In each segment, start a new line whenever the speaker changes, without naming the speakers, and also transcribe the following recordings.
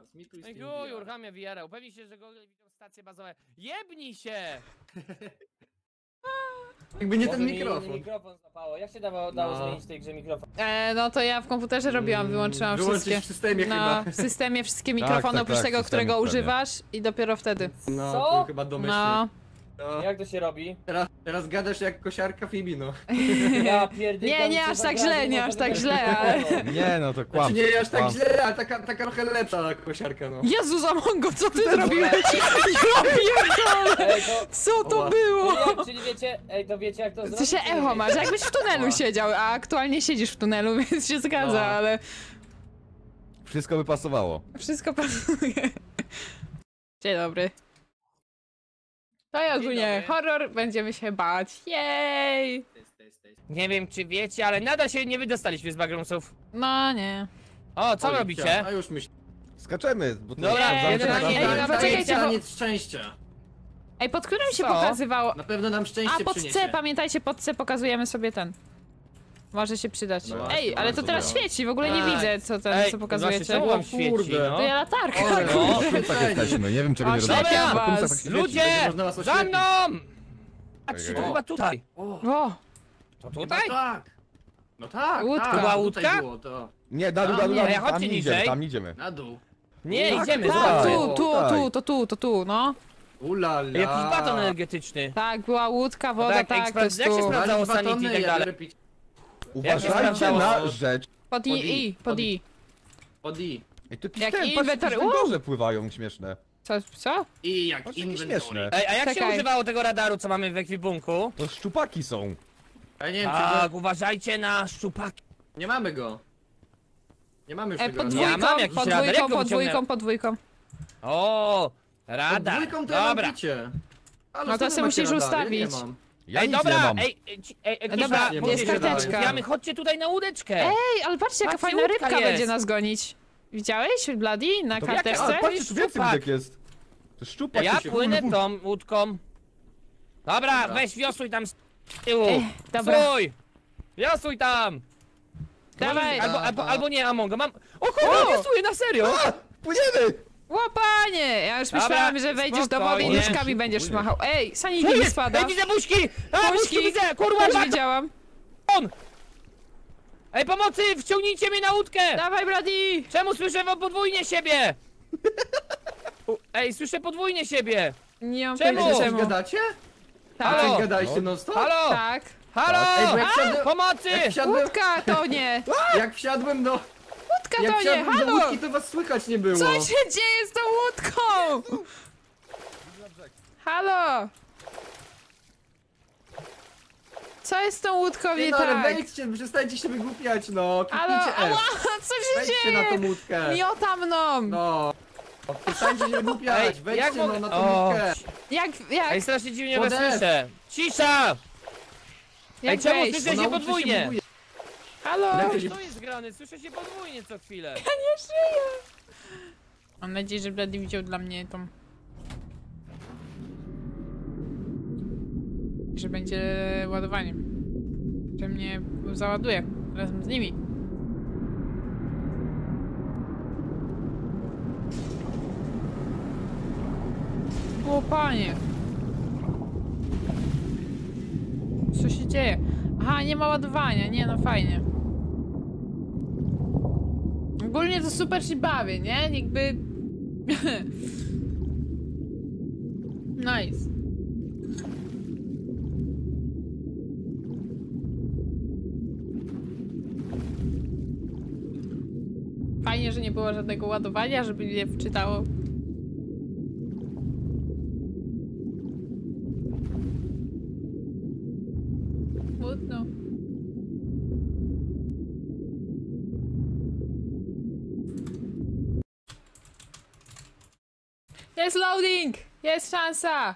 nas. Mi tu jest
Ej, uruchamia VR. Upewnij się, że Google widzą stacje bazowe. Jebnij się!
Jakby nie
Może
ten
mi
mikrofon.
mikrofon złapało. Jak się dało zmienić w tej grze mikrofon?
No to ja w komputerze robiłam, wyłączyłam
Wyłączyć
wszystkie.
w systemie chyba.
W systemie wszystkie mikrofony oprócz tego,
w systemie
którego
pewnie.
używasz i dopiero wtedy.
No,
Co?
to chyba domyślnie.
No.
No.
Jak to się robi?
Teraz gadasz jak kosiarka Fibi, no.
Ja pierdolę.
Nie aż tak źle, nie aż tak źle, ale...
Nie, no to kłam.
Znaczy nie aż tak
kłam.
źle, ale taka trochę lepsza kosiarka, no.
Jezu, Zamongo, co ty zrobiłeś? Ja pierdolę!
Ej, to...
Co to
Oła.
było?
Czyli wiecie, to wiecie jak to
Ty
zrobić?
się
czy nie
echo masz,
wiecie?
jakbyś w tunelu siedział, a aktualnie siedzisz w tunelu, więc się zgadza,
No.
ale
Wszystko by pasowało.
wszystko pasuje. Dzień dobry. To ja ogólnie
dobry.
horror, będziemy się bać. Jej!
Nie wiem, czy wiecie, ale nadal się nie wydostaliśmy z backroomsów.
No nie.
O, co
Oj,
robicie?
A już myślę.
Skaczemy, bo to
Dobra,
sprawdzamy,
jeden
czy
na
tam-
jeden.
Ej, poczekajcie, bo...
Taniec szczęścia.
Ej, pod którym się
Co?
pokazywało?
Na pewno nam szczęście
A, pod
przyniesie.
C, pamiętajcie, pod C pokazujemy sobie ten. Może się przydać.
No,
Ej, ale to
bardzo
teraz
dobra.
świeci, w ogóle nie
Tak.
widzę, co ten,
Ej,
co
właśnie,
pokazujecie.
czemu wam
O
świeci,
kurde.
no?
To ja latarka.
Ale
No.
Tak jesteśmy, nie wiem czego
O,
nie
ślepia
robię.
was.
Na kumsach tak świeci.
Ludzie!
Można was
Za
oślepić.
mną! Patrzcie, to
O.
chyba tutaj.
O,
To
No
tutaj?
tak. No tak,
Łódka.
tak.
Była
tutaj
łódka?
Było to.
Nie, da,
nie,
tam
chodźcie
nie
niżej.
idziemy, tam nie idziemy.
Na dół.
Nie,
Tak,
idziemy,
tak.
zobaczcie.
tu, no.
Ulala.
Jakiś baton energetyczny.
Tak, była łódka, woda,
tak,
tak, to jest
jak się
tu.
sprawdza- Sprawdzało sanity i tak dalej.
Ja pić.
Uważajcie
sprawdzało?
na rzecz.
Pod I, pod I.
Od I.
Ej, to jakieś
Jak
ten,
inwentory-
patrzcie, węgorze pływają śmieszne.
Co?
I jak
Patrzcie, jakie
inwentory.
śmieszne.
Ej, a jak się
Czekaj.
używało tego radaru, co mamy w ekwipunku?
To szczupaki są.
Ja nie wiem, czy
Tak,
go...
uważajcie na szczupaki.
Nie mamy go. Nie mamy już tego.
Pod
Ja
dwójką,
mam jakiś radar, jak
podwójką,
go
podwójką, podwójką.
O,
Pod
radar.
dwójką to ja mam
Dobra.
picie. Ale
No to
wy
sobie
macie
musisz
radary,
ustawić.
Ja nie mam.
Ja
Ej,
nic nie
dobra,
mam.
Dobra,
jest
mówię, że
karteczka.
rozmawiamy, chodźcie tutaj na łódeczkę.
Ej, ale patrzcie, jaka
Patrzcie,
fajna
łódka
rybka
jest.
będzie nas gonić. Widziałeś, Bloody, na
To
karteczce?
A, patrzcie, tu więcej
Szczupak.
łódek jest. To szczupak
Ja
się-
płynę tą łódką. Dobra, weź wiosłuj tam z tyłu.
dobra.
Stój! Wiosłuj tam!
Dawaj.
Albo nie, Amongo, mam... O kurwa, wiosłuję, na serio!
Płyniemy!
Łapanie! Ja już
Dobra,
myślałam, że wejdziesz do wody i
spokojnie.
nóżkami będziesz
Płyniesz.
machał. Ej,
Co
sanity mi
jest?
spada.
Ej, widzę buźki! A, buźki widzę! Kurwa,
Też
baton!
widziałam.
Ej, pomocy! Wciągnijcie mnie na łódkę!
Dawaj, Bloody!
Czemu słyszę podwójnie siebie? Ej, słyszę podwójnie siebie!
Nie mam
Czemu?
pojęcia
Coś
czemu.
gadacie?
Halo?
Coś gadaliście non stop?
Halo!
Tak.
Halo!
Ej, bo jak wsiadłem-
Pomocy!
Jak wsiadłem,
Łódka to nie!
jak wsiadłem do...
Łódka
Jak
to nie!
wsiadłem do
Halo!
łódki, to was słychać nie było.
Co się dzieje z tą łódką? Halo! Co jest z tą łódką
Nie
nie
no, ale
tak?
wejdźcie, przestańcie się wygłupiać, no.
Halo,
Kliknijcie
ała,
F.
co się
Wejdźcie na tą
dzieje?
łódkę.
Miota mną!
No. Przestańcie się wygłupiać,
Ej,
wejdźcie
jak
no
mogę-
na tą
O,
łódkę.
Jak
Ej, strasznie dziwnie was
Podesz.
słyszę! Cisza!
Jak
Ej, czemu
wejść?
słyszę się
Nauczy
podwójnie?
buguje.
Halo!
Jak-
Co jest grane? Słyszę się podwójnie co chwilę.
Nie żyję! Mam nadzieję, że Bloody widział dla mnie tą... Że będzie ładowaniem. Że mnie załaduje razem z nimi. O panie! Co się dzieje? Aha, nie ma ładowania, nie no fajnie. Ogólnie to super się bawię, nie? Jakby... Nice. Fajnie, że nie było żadnego ładowania, żeby mnie wczytało. Smutno. Jest loading! Jest szansa!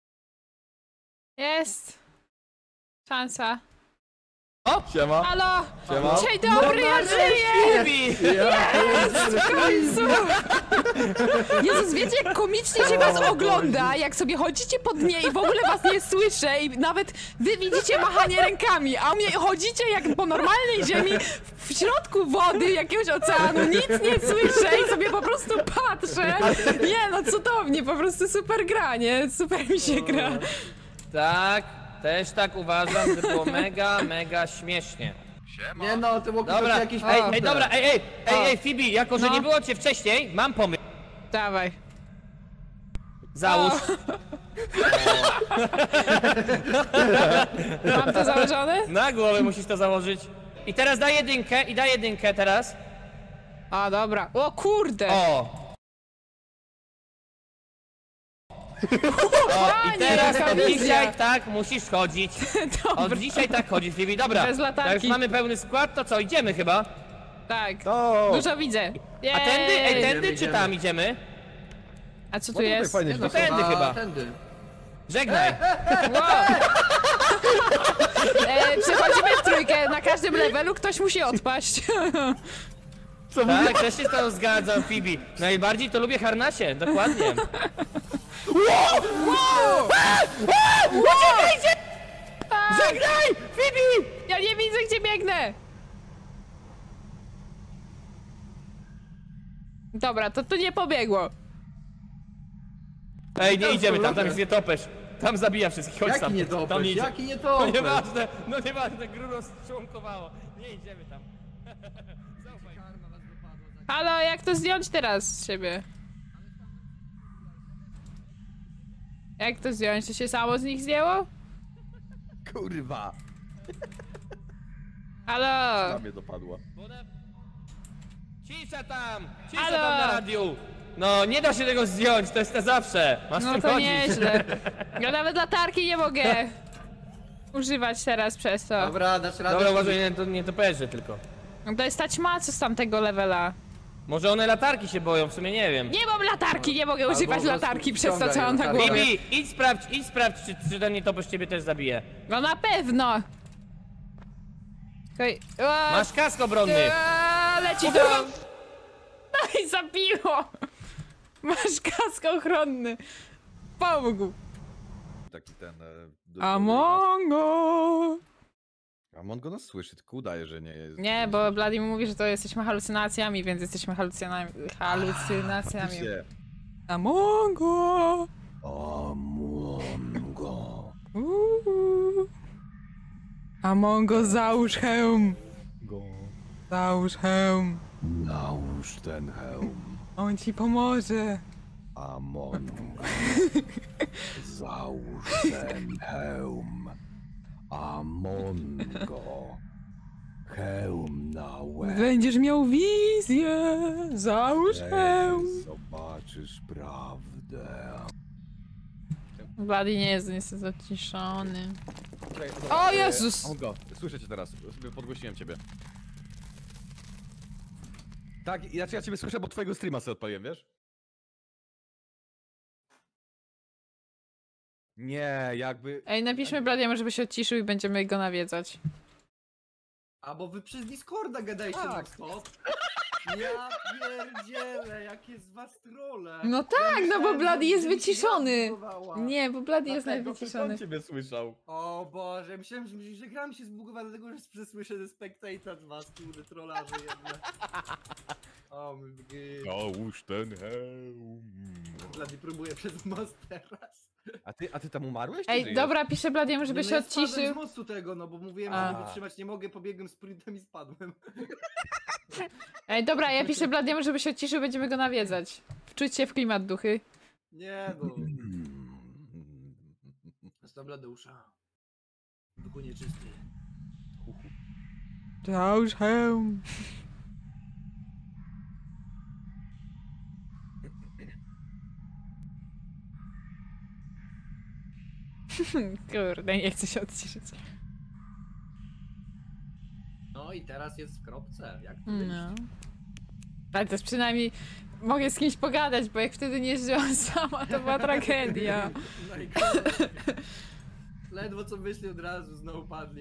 Jest! Szansa.
Siema.
Halo!
Siema.
Dzień dobry, ja żyję! W końcu! Jezus, wiecie jak komicznie się was ogląda, jak sobie chodzicie po dnie i w ogóle was nie słyszę i nawet wy widzicie machanie rękami, a mnie chodzicie jak po normalnej ziemi w środku wody, jakiegoś oceanu, nic nie słyszę i sobie po prostu patrzę proszę. Nie no, cudownie, po prostu super gra, nie? Super mi się gra.
Tak, też tak uważam, że było mega śmiesznie.
Nie no, to było
Dobra,
jakieś
ej, dobra, ej, Phoebe, jako że
No.
nie było cię wcześniej, mam pomysł.
Dawaj.
Załóż.
Mam to założone?
Na głowę musisz to założyć. I teraz daj jedynkę teraz.
A, dobra. O kurde.
O!
Fajnie,
I teraz
jaka
od
wizja.
dzisiaj tak musisz chodzić. Od
Dobra.
dzisiaj tak chodzić, Phoebe, dobra.
Bez latarki.
Jak już mamy pełny skład, to co, idziemy chyba?
Tak.
To!
Dużo widzę.
A tędy,
Jej.
tędy czy tam idziemy?
A co tu
Tutaj
jest?
fajnie,
Nie
że
no,
to
tędy chyba.
Tędy.
Żegnaj.
Wow. Przechodzimy w trójkę. Na każdym levelu ktoś musi odpaść.
Tak, też się z tobą zgadzam, Phoebe. Najbardziej to lubię harnasie, dokładnie. Żegnaj, Phoebe!
Ja nie widzę, gdzie biegnę. Dobra, to tu nie pobiegło.
Ej, nie idziemy tam jest nietoperz. Tam zabija wszystkich, chodź
Jaki
tam.
nie
Tam
topesz?
nie idzie.
Jaki nie
No
topesz?
nieważne, gru rozczłonkowało. Nie idziemy tam. Zaufaj.
Halo, jak to zdjąć teraz z siebie? Jak to zdjąć? To się samo z nich zdjęło?
kurwa!
Halo!
Na mnie dopadła.
Cisza tam
Halo.
na radiu. No, nie da się tego zdjąć, to jest na zawsze. Masz
No
czym
to
chodzić.
nieźle. Ja nawet latarki nie mogę używać teraz przez to.
Dobra, dasz radę.
Dobra, uważaj, nie toperzy tylko.
No to jest ta ćma, co z tamtego levela.
Może one latarki się boją, w sumie nie wiem.
Nie mam latarki, nie mogę używać
po prostu
latarki przez to,
ściągaj
co mam na
latarkę.
głowie.
Bibi, idź sprawdź, czy ten nietoperz ciebie też zabije.
No na pewno! Okej.
Masz kask obronny.
Leci to! No i zabiło! Masz kask ochronny. Pomógł.
Taki ten...
Amongo!
Among nas słyszy, tylko udaje, że nie jest.
Nie, bo Bloody mówi, że to jesteśmy halucynacjami, więc jesteśmy halucynacjami.
Się.
Amongo!
Amongo.
Amongo, załóż hełm!
Go.
Załóż hełm!
Nałóż ten hełm.
On ci pomoże!
Amongo. Załóż ten hełm. Amongo. Hełm na łeb.
Będziesz miał wizję! Załóż hełm!
Zobaczysz prawdę.
Bloody nie jest niestety zaciszony. O Jezus!
Amongo, słyszę cię teraz. Sobie podgłosiłem ciebie. Tak, ja ciebie słyszę, bo twojego streama sobie odpaliłem, wiesz? Nie, jakby...
Ej, napiszmy Bladiemu, żeby się odciszył i będziemy go nawiedzać.
A bo wy przez Discorda gadajcie
Tak.
non stop. Ja pierdzielę, jakie z was trolle.
No tak, no bo Bloody jest wyciszony.
Zbugowała.
Nie, bo Bloody jest
Dlatego przecież on
najwyciszony.
ciebie słyszał.
O Boże, myślałem, że gra mi się zbugowała, dlatego że przesłyszę ze spectator z was, kurde, trollarze jedne. O mój gry.
Nałóż ten hełm.
Bloody próbuje przez most teraz.
A ty tam umarłeś? czy
Ej,
żyjesz?
dobra, piszę Bladiemu, żeby się
ja spadłem
odciszył.
z mostu tego, no bo mówiłem,
A.
że wytrzymać nie mogę, pobiegłem sprintem i spadłem.
Ej, dobra, ja piszę Bladiemu, żeby się odciszył, będziemy go nawiedzać. Wczuć się w klimat, duchy.
Nie no.
Mm.
Zostaw Bladeusza. Duchu nieczysty.
Załóż hełm. Kurde, nie chcę się odciszyć.
No i teraz jest w kropce, jak to wyjść?
No. Ale też przynajmniej mogę z kimś pogadać, bo jak wtedy nie żyłam sama, to była tragedia.
No i koniec. Ledwo co wyszli od razu, znowu padli.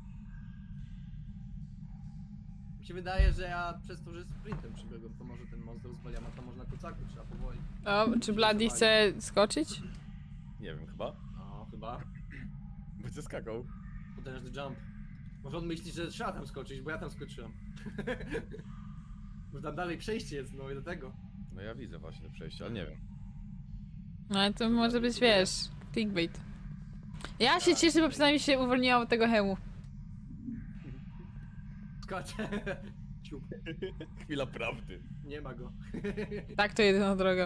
Mi się wydaje, że ja przez to, że sprintem przybiegłem, to może ten most rozwaliłem, a to może na kucaku trzeba powoli.
O, czy Bloody chce skoczyć?
Nie wiem, chyba.
No, chyba.
Będzie skakał.
Potężny jump. Może on myśli, że trzeba tam skoczyć, bo ja tam skoczyłem. Może tam dalej przejście jest, no i do tego.
No ja widzę właśnie to przejście, ale nie wiem.
No ale to może być, wiesz, clickbait. Ja się cieszę, bo przynajmniej się uwolniłam od tego hełmu.
Skacze. Ciup.
Chwila prawdy.
Nie ma go.
Tak, to jedyna droga.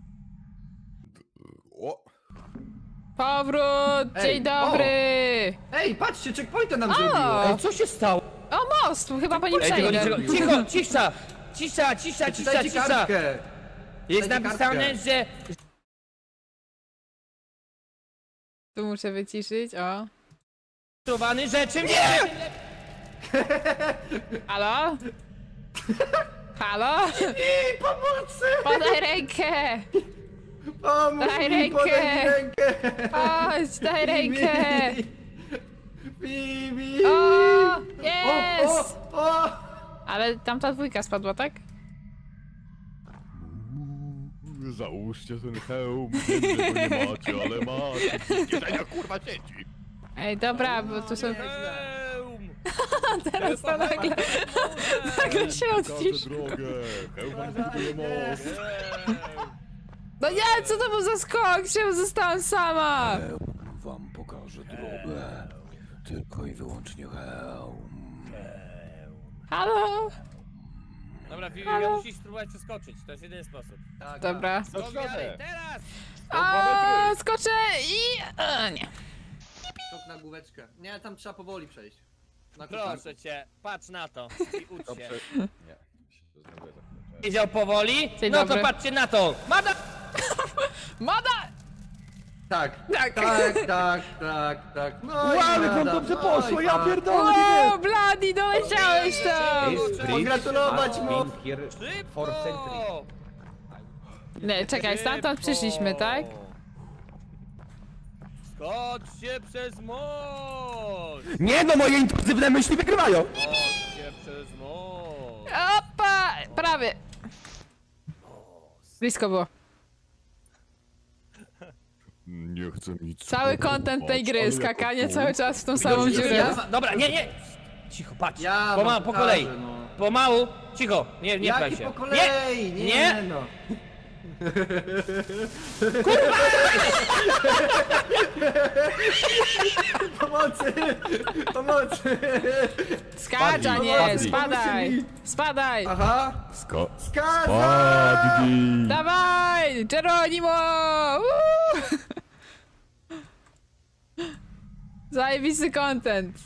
O!
Powrót!
Ej,
Dzień dobry!
Ej, patrzcie, checkpointa nam
O!
zrobiło.
Ej, co się stało?
O, most! Chyba po nim
Ej,
przejdę.
cicho, cisza! Cisza, cisza, cisza,
Czytajcie
cisza!
kartkę.
Jest
Dajcie
napisane,
kartkę.
że...
Tu muszę wyciszyć, o.
Trowany rzeczy nie!
Halo? Halo?
I pomocy!
Podaj rękę!
Pomóż
Daj
mi, podaj mi
rękę.
rękę!
Chodź, daj rękę!
Bibi!
O!
O,
Jest!
o!
Ale tamta dwójka spadła, tak?
Załóżcie ten hełm, wiem, że go nie macie, ale macie. Kieszenia kurwa sieci.
Ej, dobra, bo tu są...
Hełm!
Teraz to nagle... Nagle się
Pokażę
odcisz.
drogę, hełm buduje most.
No nie, co to był za skok? Czemu zostałam sama?
Wam pokażę drogę. Tylko i wyłącznie hełm.
Halo?
Dobra, Vivi,
Halo?
musisz spróbować przeskoczyć, to jest jedyny sposób.
Tak,
Dobra.
Go dalej, teraz!
O, skoczę i... nie.
Skok na główeczkę. Nie, tam trzeba powoli przejść. Na
Proszę cię, patrz na to i ucz się.
Nie. się zdenerwuję za chwilę.
Wiedział powoli?
Dzień
No
dobry.
to patrzcie na to! Mada!
Moda!
Tak,
Tak.
tak. No i
Ładnie, wam
nada,
dobrze
no
poszło,
i
ja
tak.
pierdolę!
O, Bladi, doleciałeś tam!
Pogratulować mu!
Szybko!
Nie, czekaj, stamtąd przyszliśmy, tak?
Skoczcie przez most!
Nie no, moje intensywne myśli wygrywają!
Skoczcie przez most!
Opa! Prawie. Blisko było.
Nie chcę nic.
Cały content tej gry, skakanie cały czas w tą samą dziurę.
Dobra, nie! Cicho, patrz!
Ja
Po
wam
kolei!
pokażę, no.
Pomału! Cicho! Nie pchaj
Jaki
się!
po kolei? Nie, no. Pomocy! Pomocy!
Skacz, a nie,
Spadnij.
spadaj! Spadaj!
Aha!
Spadnij!
Dawaj! Geronimo! Woo! Zajebisty content.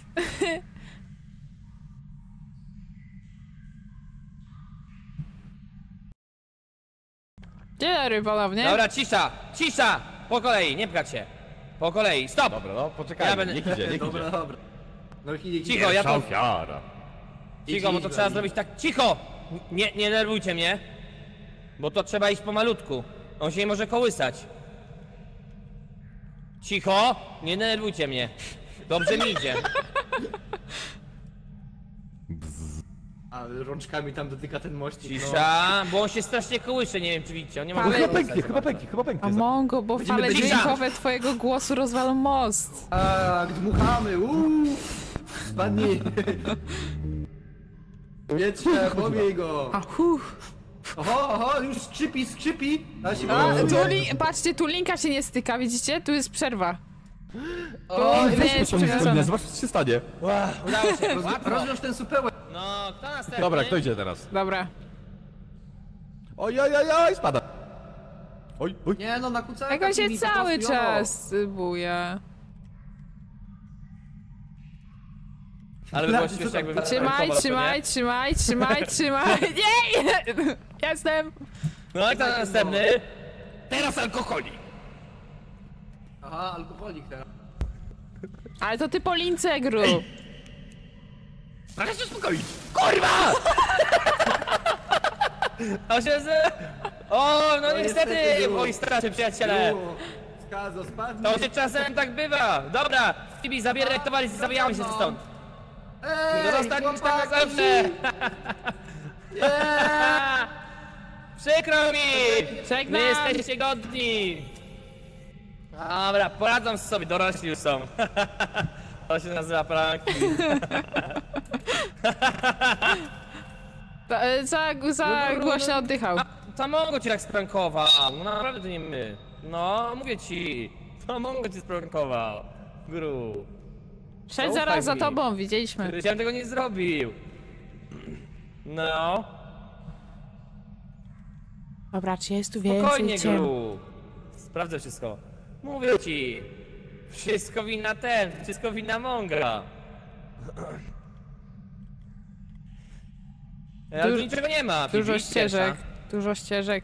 Dzień dobry ponownie.
Dobra, cisza! Cisza! Po kolei, nie pchać się! Po kolei, stop!
Dobra, no poczekaj,
Ja będę-
niech idzie, niech
Dobra,
idzie.
dobra. No idzie.
Cicho, ja to...
Ofiara.
Cicho, bo to
idź,
trzeba
Bladi.
zrobić tak... Cicho! Nie nerwujcie mnie. Bo to trzeba iść pomalutku. On się nie może kołysać. Cicho! Nie nerwujcie mnie. Dobrze mi idzie.
A rączkami tam dotyka ten mościk. No.
Cisza, bo on się strasznie kołysze, nie wiem czy widzicie. On nie ma
Ale-
Chyba
kołysać
pęknie,
za
chyba
bardzo.
pęknie, chyba pęknie.
A Mongo, bo fale
Będziemy
dźwiękowe twojego głosu rozwalą most.
Tak, dmuchamy, spadnij. Wietrze, pomiej go.
A
Oho, już skrzypi. Da się
A,
balansuje.
patrzcie, tu linka się nie styka, widzicie? Tu jest przerwa.
O,
nie jest przewrócone.
Zobacz co się stanie.
Udało się, łatwo.
rozwiąż ten supełek.
No, kto następny?
Dobra, kto idzie teraz?
Dobra.
Oj, spada. Oj.
Nie no, na kucaka.
Jak on się
Tibi, po
cały
prostu,
czas buja.
Ale by było śmiesznie jakby...
Trzymaj! Nie! Jestem!
No i kto następny? Teraz alkoholik.
Aha, alkoholik teraz.
Ale to ty po lince grób.
Proszę się uspokoić.
Kurwa! To się z... O, no niestety,
niestety było.
moi starszy przyjaciele.
Skazo, spadnij.
To się czasem tak bywa. Dobra, Tibi, zabieraj towar i zabijamy się stąd.
Ej,
No zostaniesz tam na
chłopaki!
zawsze.
Nie!
Przykro mi!
Żegnam.
Nie jesteście godni! Dobra, poradzą sobie, dorośli już są. To się nazywa pranki.
Za głośno oddychał.
to Mongo cię tak sprankował. No naprawdę to nie my. No, mówię ci. To Mongo cię sprankował. Gru.
Szedł zaraz za
mi.
tobą, widzieliśmy.
Ja bym tego nie zrobił. No.
Dobra, czy jest tu
Spokojnie,
więcej ciem?
Gru. Sprawdzę wszystko. Mówię ci. Wszystko wina wszystko wina Monga. Ale tu niczego nie ma.
Dużo
Fibi,
ścieżek,
pierwsza.
dużo ścieżek.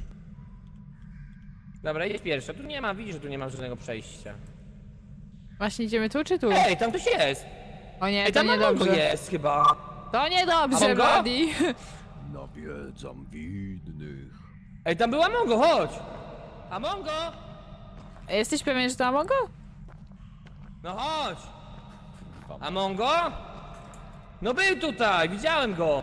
Dobra, jedź pierwsza. Tu nie ma, widzisz, że tu nie ma żadnego przejścia.
Właśnie idziemy tu czy tu?
Ej, tam ktoś jest!
O nie,
Ej,
to
tam Mongo
niedobrze.
jest chyba.
To niedobrze,
Mongo?
Buddy.
Nawiedzam winnych.
Ej, tam była Mongo, chodź! A Mongo?
Jesteś pewien, że to Amongo?
No chodź! A Mongo? No był tutaj, widziałem go!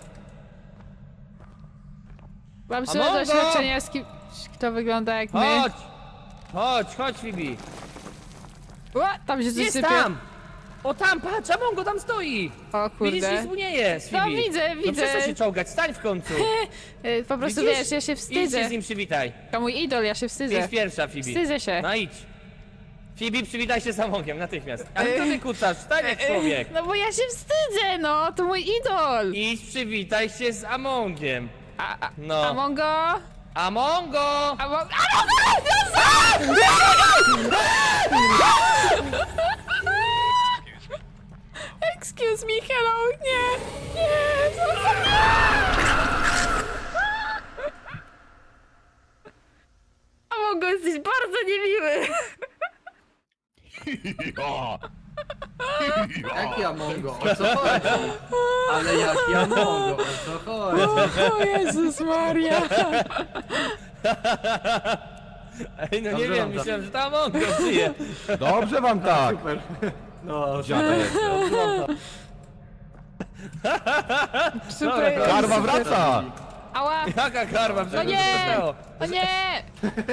Mam
Amongo?
sobie doświadczenia z kim... Kto wygląda jak my.
Chodź! Chodź, Fibi!
Ła, tam się coś
Jest
sypie.
tam! O tam, patrz, a Mongo tam stoi!
O
Widzisz,
kurde.
nic mu nie jest,
No,
Fibi!
widzę,
No
widzę.
przestań się czołgać, stań w końcu!
Po prostu
Widzisz?
wiesz, ja się
Idź
wstydzę.
się z nim przywitaj.
To mój idol, ja się wstydzę.
Idź pierwsza, Fibi.
Wstydzę się.
No idź. Fibi, przywitaj się z Amongiem natychmiast. Ale co ty kucasz? Stań jak człowiek.
No bo ja się wstydzę, no, to mój idol.
Idź, przywitaj się z Amongiem. No.
Amongo?
Amongo!
Amongo! Excuse me, hello, nie! Nie! Amongo, jesteś bardzo niemiły!
Jak ja Mongo? O co chodzi? Ale jak ja Mongo? O co chodzi?
O Jezus Maria!
Ej, no nie
Dobrze
wiem,
wam
myślałem, że to Amongo żyje.
Dobrze wam tak!
Super. No,
Dziadek.
Super!
Karma wraca!
Ała!
Jaka karma,
O
przecież
nie!
to
O nie!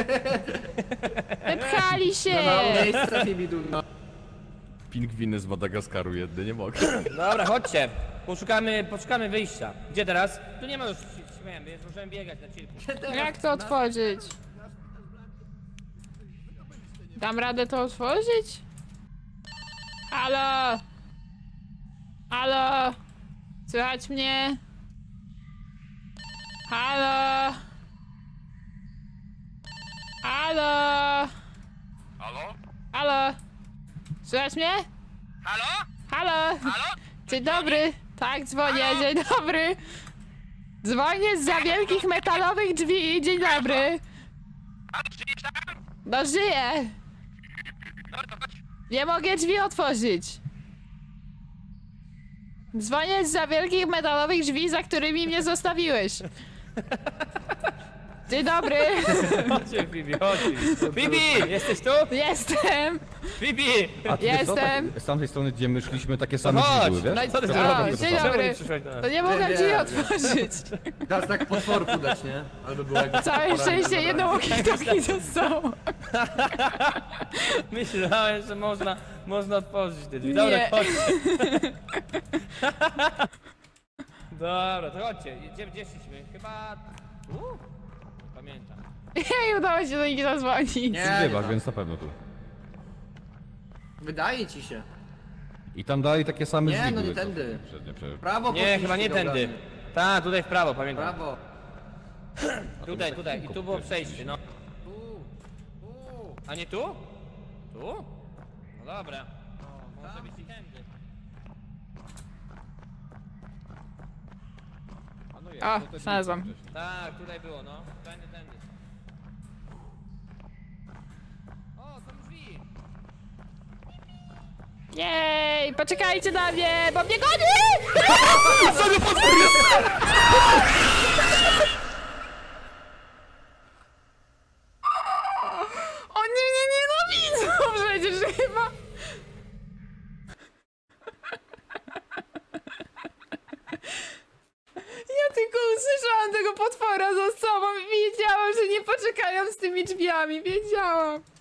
Wypchali się!
mało miejsca Fibi Dudno.
Pingwiny z Madagaskaru jedne nie mogę.
Dobra, chodźcie. Poszukamy wyjścia. Gdzie teraz? Tu nie ma już śmiem, więc możemy biegać na cirku.
Jak to otworzyć? Dam radę to otworzyć? Halo? Halo? Słychać mnie? Halo? Halo?
Halo?
Halo? Słychać mnie?
Halo?
Halo? Dzień dobry. Tak, dzwonię. Dzień dobry. Dzwonię zza wielkich metalowych drzwi. Dzień dobry. No żyję. Nie mogę drzwi otworzyć. Dzwonię zza wielkich metalowych drzwi, za którymi mnie zostawiłeś. Dzień dobry.
Chodźcie, Fibi, chodź. Fibi, jesteś tu?
Jestem.
Fibi!
A ty wiesz co,
Jestem.
tak, z tamtej strony, gdzie my szliśmy, takie same
chodź.
drzwi były, wiesz?
No i
Co ty
o,
zrobisz?
dzień
Czemu
dobry.
nie przyszłeś do nas?
To nie mogę
Nie,
drzwi
nie.
otworzyć.
Teraz tak potworku dać, nie? Albo było jakieś
Całe
potworami
szczęście
zabrać.
jedno walkie-talkie zostało.
Myślałem, że można otworzyć te drzwi. Dobra,
Nie.
chodźcie. Dobra, to chodźcie. Gdzie szliśmy? Chyba... Nie pamiętam.
Jej, udało się do nich zadzwonić.
Nie,
Zgrywasz,
no.
więc na pewno tu.
Wydaje ci się.
I tam dalej takie same
Nie,
drzwi
no nie
były. co
tędy.
poprzednie
Prawo
Nie,
poszliście,
chyba nie
dobra.
tędy. Tak, tutaj w prawo, pamiętam.
Prawo.
Tutaj. I tu było przejście, no. A nie tu? Tu? No dobra. Może być i tędy.
A no jest,
O,
to te drzwi
znalazłam.
wcześniej.
Tak, tutaj było, no. Tędy. O, są drzwi.
Jej, poczekajcie na mnie, bo mnie goni! Oni mnie nienawidzą przecież chyba. Ja tylko usłyszałam tego potwora za sobą i wiedziałam, że nie poczekają z tymi drzwiami, wiedziałam.